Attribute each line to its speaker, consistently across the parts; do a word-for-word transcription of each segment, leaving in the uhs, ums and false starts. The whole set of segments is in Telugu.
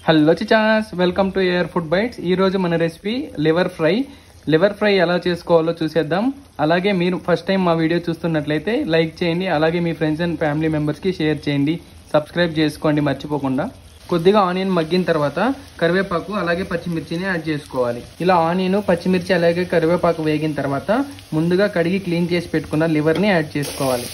Speaker 1: హలో చిచాస్, welcome to air food bites. ఈ రోజు మన recipe liver fry. Liver fry ఎలా చేసుకోవాలో చూసేద్దాం. అలాగే మీరు ఫస్ట్ టైం మా వీడియో చూస్తున్నట్లయితే లైక్ చేయండి, అలాగే మీ ఫ్రెండ్స్ అండ్ ఫ్యామిలీ మెంబర్స్కి షేర్ చేయండి, సబ్స్క్రైబ్ చేసుకోండి మర్చిపోకుండా. కొద్దిగా ఆనియన్ మగ్గిన తర్వాత కరివేపాకు అలాగే పచ్చిమిర్చిని యాడ్ చేసుకోవాలి. ఇలా ఆనియన్, పచ్చిమిర్చి అలాగే కరివేపాకు వేగిన తర్వాత ముందుగా కడిగి క్లీన్ చేసి పెట్టుకున్న లివర్ని యాడ్ చేసుకోవాలి.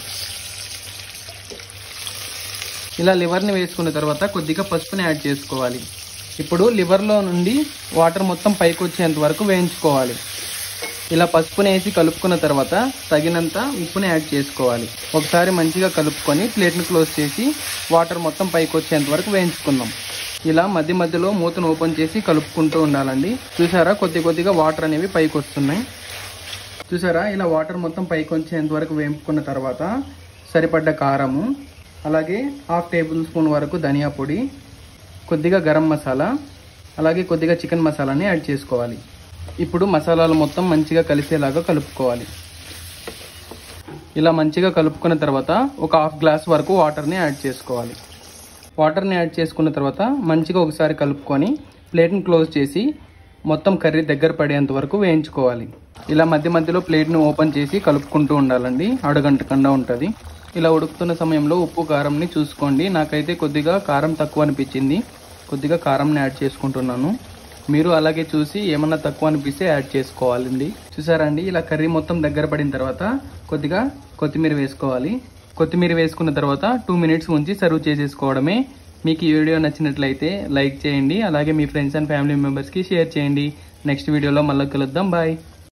Speaker 1: ఇలా లివర్ని వేసుకున్న తర్వాత కొద్దిగా పసుపుని యాడ్ చేసుకోవాలి. ఇప్పుడు లివర్లో నుండి వాటర్ మొత్తం పైకి వచ్చేంత వరకు వేయించుకోవాలి. ఇలా పసుపుని వేసి కలుపుకున్న తర్వాత తగినంత ఉప్పుని యాడ్ చేసుకోవాలి. ఒకసారి మంచిగా కలుపుకొని ప్లేట్ని క్లోజ్ చేసి వాటర్ మొత్తం పైకి వచ్చేంత వరకు వేయించుకుందాం. ఇలా మధ్య మధ్యలో మూతను ఓపెన్ చేసి కలుపుకుంటూ ఉండాలండి. చూసారా, కొద్ది కొద్దిగా వాటర్ అనేవి పైకి వస్తున్నాయి. చూసారా, ఇలా వాటర్ మొత్తం పైకి వచ్చేంత వరకు వేయించుకున్న తర్వాత సరిపడ్డ కారము, అలాగే హాఫ్ టేబుల్ స్పూన్ వరకు ధనియా పొడి, కొద్దిగా గరం మసాలా, అలాగే కొద్దిగా చికెన్ మసాలాని యాడ్ చేసుకోవాలి. ఇప్పుడు మసాలాలు మొత్తం మంచిగా కలిసేలాగా కలుపుకోవాలి. ఇలా మంచిగా కలుపుకున్న తర్వాత ఒక హాఫ్ గ్లాస్ వరకు వాటర్ని యాడ్ చేసుకోవాలి. వాటర్ని యాడ్ చేసుకున్న తర్వాత మంచిగా ఒకసారి కలుపుకొని ప్లేట్ని క్లోజ్ చేసి మొత్తం కర్రీ దగ్గర పడేంత వరకు వేయించుకోవాలి. ఇలా మధ్య మధ్యలో ప్లేట్ని ఓపెన్ చేసి కలుపుకుంటూ ఉండాలండి, అడుగంటకుండా ఉంటుంది. ఇలా ఉడుకుతున్న సమయంలో ఉప్పు కారంని చూసుకోండి. నాకైతే కొద్దిగా కారం తక్కువ అనిపించింది, కొద్దిగా కారంని యాడ్ చేసుకుంటున్నాను. మీరు అలాగే చూసి ఏమన్నా తక్కువ అనిపిస్తే యాడ్ చేసుకోవాలండి. చూసారా అండి, ఇలా కర్రీ మొత్తం దగ్గర పడిన తర్వాత కొద్దిగా కొత్తిమీర వేసుకోవాలి. కొత్తిమీర వేసుకున్న తర్వాత టూ మినిట్స్ ఉంచి సర్వ్ చేసేసుకోవడమే. మీకు ఈ వీడియో నచ్చినట్లయితే లైక్ చేయండి, అలాగే మీ ఫ్రెండ్స్ అండ్ ఫ్యామిలీ మెంబర్స్కి షేర్ చేయండి. నెక్స్ట్ వీడియోలో మళ్ళీ కలుద్దాం. బాయ్.